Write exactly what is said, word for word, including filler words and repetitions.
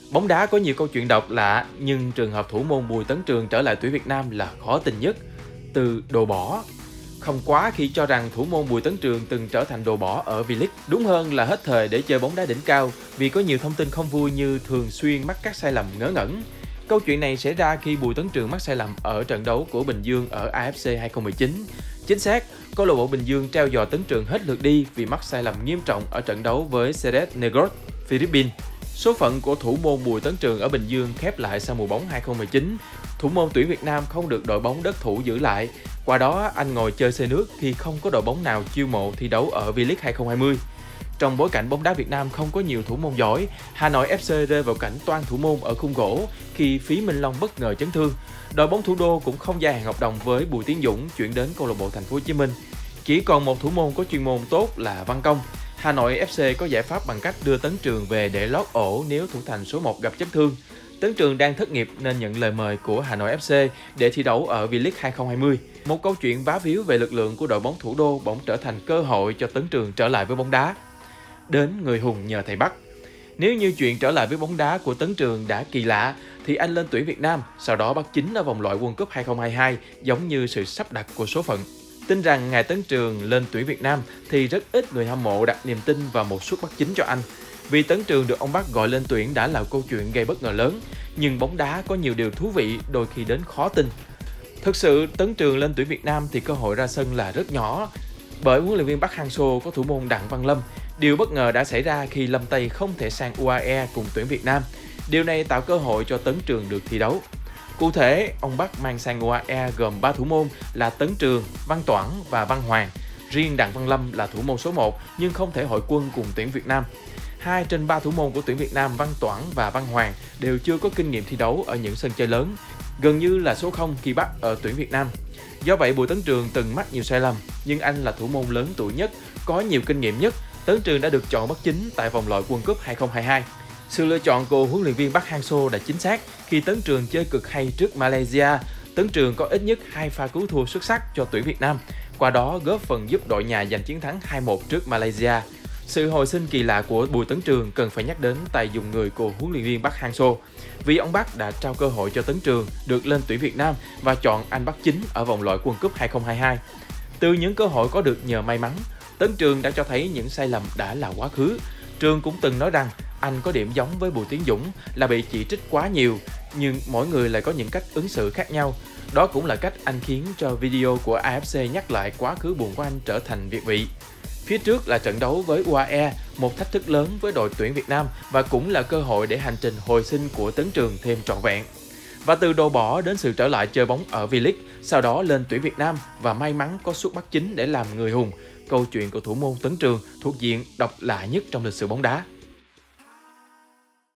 Bóng đá có nhiều câu chuyện độc lạ, nhưng trường hợp thủ môn Bùi Tấn Trường trở lại tuyển Việt Nam là khó tin nhất. Từ đồ bỏ. Không quá khi cho rằng thủ môn Bùi Tấn Trường từng trở thành đồ bỏ ở V-League. Đúng hơn là hết thời để chơi bóng đá đỉnh cao, vì có nhiều thông tin không vui như thường xuyên mắc các sai lầm ngớ ngẩn. Câu chuyện này xảy ra khi Bùi Tấn Trường mắc sai lầm ở trận đấu của Bình Dương ở a ép xê hai không một chín. Chính xác, câu lạc bộ Bình Dương treo giò Tấn Trường hết lượt đi vì mắc sai lầm nghiêm trọng ở trận đấu với Ceres Negros, Philippines. Số phận của thủ môn Bùi Tấn Trường ở Bình Dương khép lại sau mùa bóng hai không một chín. Thủ môn tuyển Việt Nam không được đội bóng đất thủ giữ lại. Qua đó, anh ngồi chơi xe nước khi không có đội bóng nào chiêu mộ thi đấu ở V-League hai không hai không. Trong bối cảnh bóng đá Việt Nam không có nhiều thủ môn giỏi, Hà Nội ép xê rơi vào cảnh toan thủ môn ở khung gỗ khi Phí Minh Long bất ngờ chấn thương. Đội bóng thủ đô cũng không gia hạn hợp đồng với Bùi Tiến Dũng chuyển đến câu lạc bộ Thành phố Hồ Chí Minh. Chỉ còn một thủ môn có chuyên môn tốt là Văn Công. Hà Nội ép xê có giải pháp bằng cách đưa Tấn Trường về để lót ổ nếu thủ thành số một gặp chấn thương. Tấn Trường đang thất nghiệp nên nhận lời mời của Hà Nội ép xê để thi đấu ở V-League hai không hai không. Một câu chuyện vá víu về lực lượng của đội bóng thủ đô bỗng trở thành cơ hội cho Tấn Trường trở lại với bóng đá. Đến người hùng nhờ thầy Bắc. Nếu như chuyện trở lại với bóng đá của Tấn Trường đã kỳ lạ, thì anh lên tuyển Việt Nam, sau đó bắt chính ở vòng loại World Cup hai không hai hai giống như sự sắp đặt của số phận. Tin rằng ngày Tấn Trường lên tuyển Việt Nam thì rất ít người hâm mộ đặt niềm tin vào một suất bắt chính cho anh. Vì Tấn Trường được ông Bắc gọi lên tuyển đã là câu chuyện gây bất ngờ lớn, nhưng bóng đá có nhiều điều thú vị đôi khi đến khó tin. Thực sự, Tấn Trường lên tuyển Việt Nam thì cơ hội ra sân là rất nhỏ, bởi huấn luyện viên Park Hang-seo có thủ môn Đặng Văn Lâm. Điều bất ngờ đã xảy ra khi Lâm Tây không thể sang u a e cùng tuyển Việt Nam. Điều này tạo cơ hội cho Tấn Trường được thi đấu. Cụ thể, ông Bắc mang sang u a e gồm ba thủ môn là Tấn Trường, Văn Toản và Văn Hoàng. Riêng Đặng Văn Lâm là thủ môn số một nhưng không thể hội quân cùng tuyển Việt Nam. Hai trên ba thủ môn của tuyển Việt Nam, Văn Toản và Văn Hoàng, đều chưa có kinh nghiệm thi đấu ở những sân chơi lớn, gần như là số không khi bắt ở tuyển Việt Nam. Do vậy, Bùi Tấn Trường từng mắc nhiều sai lầm, nhưng anh là thủ môn lớn tuổi nhất, có nhiều kinh nghiệm nhất. Tấn Trường đã được chọn bắt chính tại vòng loại World Cup hai không hai hai. Sự lựa chọn của huấn luyện viên Park Hang-seo đã chính xác khi Tấn Trường chơi cực hay trước Malaysia. Tấn Trường có ít nhất hai pha cứu thua xuất sắc cho tuyển Việt Nam, qua đó góp phần giúp đội nhà giành chiến thắng hai một trước Malaysia. Sự hồi sinh kỳ lạ của Bùi Tấn Trường cần phải nhắc đến tài dùng người của huấn luyện viên Park Hang-seo, vì ông Park đã trao cơ hội cho Tấn Trường được lên tuyển Việt Nam và chọn anh bắt chính ở vòng loại World Cup hai không hai hai. Từ những cơ hội có được nhờ may mắn, Tấn Trường đã cho thấy những sai lầm đã là quá khứ. Trường cũng từng nói rằng anh có điểm giống với Bùi Tiến Dũng là bị chỉ trích quá nhiều, nhưng mỗi người lại có những cách ứng xử khác nhau. Đó cũng là cách anh khiến cho video của a ép xê nhắc lại quá khứ buồn của anh trở thành việt vị. Phía trước là trận đấu với u a e, một thách thức lớn với đội tuyển Việt Nam và cũng là cơ hội để hành trình hồi sinh của Tấn Trường thêm trọn vẹn. Và từ đồ bỏ đến sự trở lại chơi bóng ở V-League, sau đó lên tuyển Việt Nam và may mắn có suất bắt chính để làm người hùng, câu chuyện của thủ môn Tấn Trường thuộc diện độc lạ nhất trong lịch sử bóng đá.